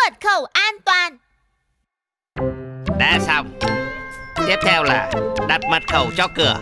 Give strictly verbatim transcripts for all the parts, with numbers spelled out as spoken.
mật khẩu an toàn. Đã xong. Tiếp theo là đặt mật khẩu cho cửa.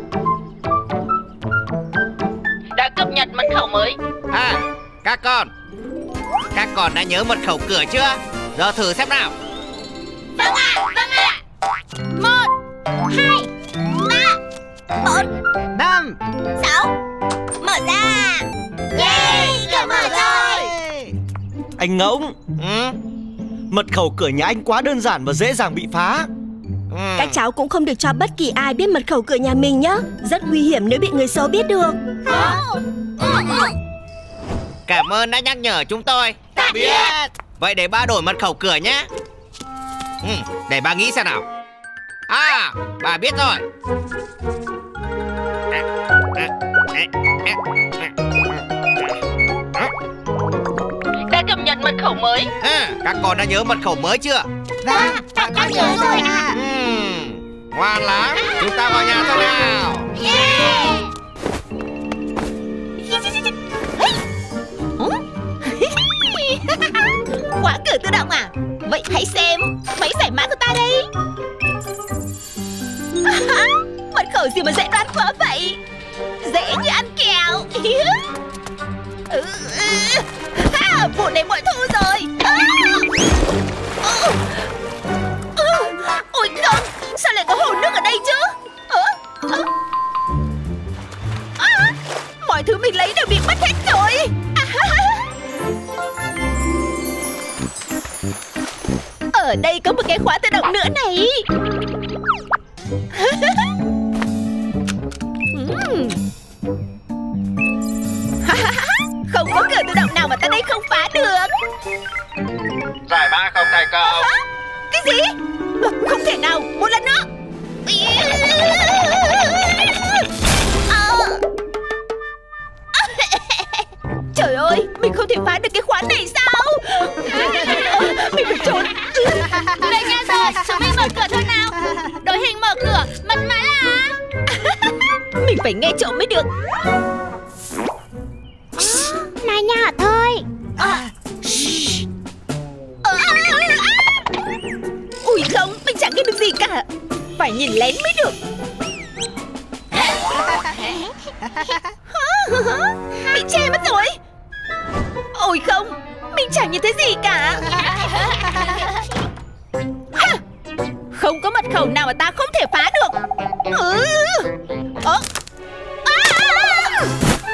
Đã cập nhật mật khẩu mới. À, các con Các con đã nhớ mật khẩu cửa chưa? Giờ thử xem nào. Vâng ạ, vâng ạ. Một, hai, ba, bốn, năm, sáu. Mở ra. Yeah, cửa mở rồi. Anh Ngỗng, Ừ? mật khẩu cửa nhà anh quá đơn giản và dễ dàng bị phá. Ừ. Các cháu cũng không được cho bất kỳ ai biết mật khẩu cửa nhà mình nhé. Rất nguy hiểm nếu bị người xấu biết được. Cảm ơn đã nhắc nhở chúng tôi. Tạm biệt. Vậy để ba đổi mật khẩu cửa nhé. Ừ, để ba nghĩ xem nào. À, bà biết rồi. Đã cập nhật mật khẩu mới. À, các con đã nhớ mật khẩu mới chưa? Vâng, bọn con nhớ rồi ạ. Uhm, ngoan lắm. Chúng ta vào nhà thôi nào. Yeah. Khóa cửa tự động à? Vậy hãy xem máy giải mã của ta đây. Mật khẩu gì mà dễ đoán quá vậy? Dễ như ăn kẹo. Ừ, ừ. Ha, vụ này bội thu rồi. À. Ừ. Ừ. Ôi không, sao lại có hồ nước ở đây chứ? Ừ. Ừ. À, mọi thứ mình lấy đều bị mất hết rồi. À. Ở đây có một cái khóa tự động nữa này. Uhm. Không có cửa tự động nào mà ta đây không phá được. Giải ba không thành công. Hả? Cái gì? Không thể nào, một lần nữa. Trời ơi, mình không thể phá được cái khóa này sao? Mình phải trốn. Về nhà rồi, chúng mình mở cửa thôi nào. Đội hình mở cửa, mật mã là... Mình phải nghe trộm mới được. Này nhỏ thôi. À. À, à, à. Ui không, mình chẳng nghe được gì cả. Phải nhìn lén mới được. Bị che mất rồi. Ôi không, mình chẳng nhìn thấy gì cả. Ha! Không có mật khẩu nào mà ta không thể phá được. Ừ. Ờ. À!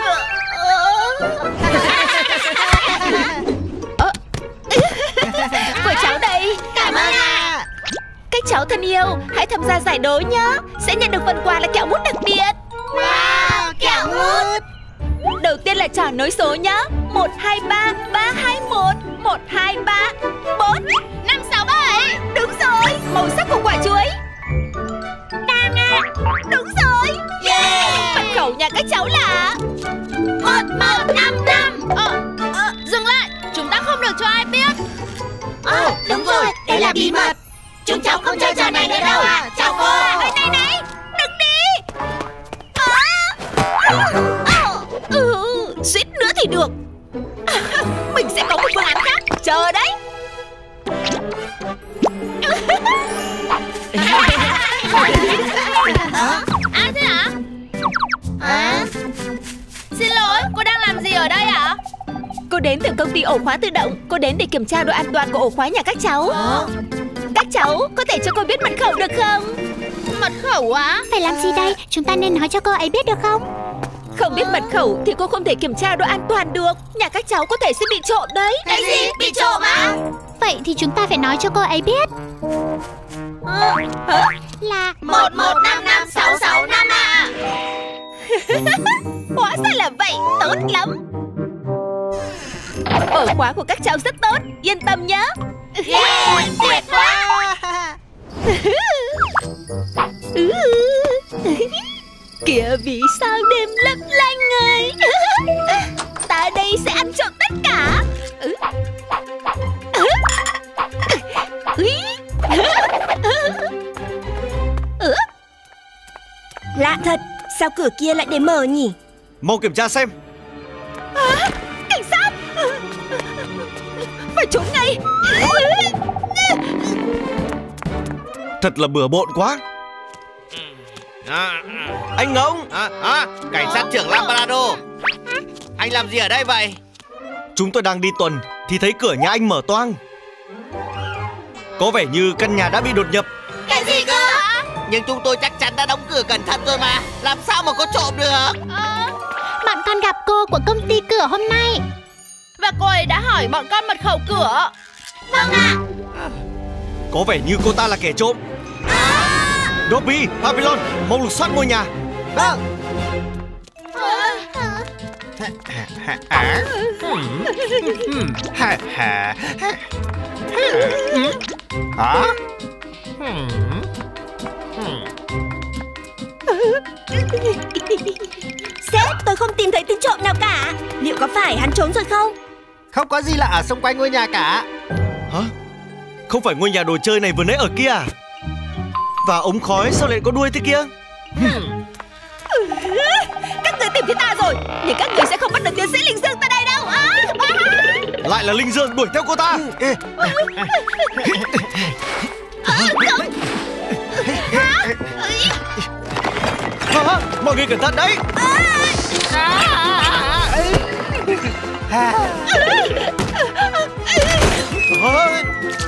Ờ. Của cháu đây. Cảm ơn ạ. Các cháu thân yêu, hãy tham gia giải đố nhé. Sẽ nhận được phần quà là kẹo mút đặc biệt. Wow, kẹo mút. Đầu tiên là trò nối số nhé. Một, hai, ba, ba, hai, một. Một, hai, ba, bốn, Năm, sáu, bảy. đúng rồi. Màu sắc của quả chuối. Đàn ạ. Đúng rồi. Yeah. Mật khẩu nhà các cháu là Một, một, năm, năm. Ờ, ờ, dừng lại. Chúng ta không được cho ai biết. Ờ, đúng rồi, đây là bí mật. Chúng cháu không chơi trò này nữa đâu ạ. Chào cô. Này này này, đừng đi. À. Ừ, suýt nữa thì được. Mình sẽ có một phương án khác. Chờ đấy. À thế hả? À? Xin lỗi, cô đang làm gì ở đây ạ? Cô đến từ công ty ổ khóa tự động. Cô đến để kiểm tra độ an toàn của ổ khóa nhà các cháu. Các cháu có thể cho cô biết mật khẩu được không? Mật khẩu á? Phải làm gì đây? Chúng ta nên nói cho cô ấy biết được không? Không biết mật khẩu thì cô không thể kiểm tra độ an toàn được. Nhà các cháu có thể sẽ bị trộm đấy. Cái gì? Bị trộm á? Vậy thì chúng ta phải nói cho cô ấy biết. À, hả? Là Một, một, năm, năm, sáu, sáu, năm ạ. Hóa ra là vậy, tốt lắm. Ổ khóa của các cháu rất tốt, yên tâm nhé. Yeah, tuyệt quá. Kìa vì sao đêm lấp lánh ơi. Ta đây sẽ ăn trộm tất cả. Lạ thật, sao cửa kia lại để mở nhỉ? Mau kiểm tra xem. À, cảnh sát. Phải trốn ngay. Thật là bừa bộn quá. À, Anh Ngỗng, à, à, cảnh sát trưởng Labrador. Anh làm gì ở đây vậy? chúng tôi đang đi tuần thì thấy cửa nhà anh mở toang. Có vẻ như căn nhà đã bị đột nhập. Cái gì cơ? Nhưng chúng tôi chắc chắn đã đóng cửa cẩn thận rồi mà. Làm sao mà có trộm được? Bọn con gặp cô của công ty cửa hôm nay. Và cô ấy đã hỏi bọn con mật khẩu cửa. Vâng ạ. Có vẻ như cô ta là kẻ trộm. Dobby, Papillon, mau lục soát ngôi nhà. Vâng. Hả? Sếp, tôi không tìm thấy tên trộm nào cả. Liệu có phải hắn trốn rồi không? Không có gì lạ ở xung quanh ngôi nhà cả. Hả? Không phải ngôi nhà đồ chơi này vừa nãy ở kia à? Và ống khói sao lại có đuôi thế kia? Các người tìm thấy ta rồi, nhưng các người sẽ không bắt được tiến sĩ Linh Dương tại đây đâu. À, à. Lại là Linh Dương đuổi theo cô ta. Hả? Mọi người cẩn thận đấy. Hả?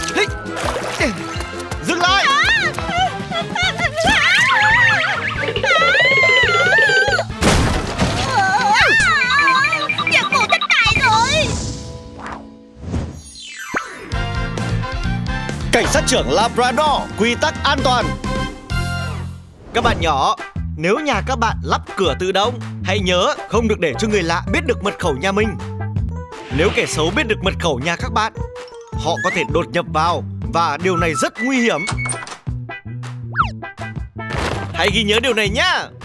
Dừng lại. Nhà cụ thất bại rồi. Cảnh sát trưởng Labrador, quy tắc an toàn. Các bạn nhỏ, nếu nhà các bạn lắp cửa tự động, hãy nhớ không được để cho người lạ biết được mật khẩu nhà mình. Nếu kẻ xấu biết được mật khẩu nhà các bạn, họ có thể đột nhập vào và điều này rất nguy hiểm. Hãy ghi nhớ điều này nhé.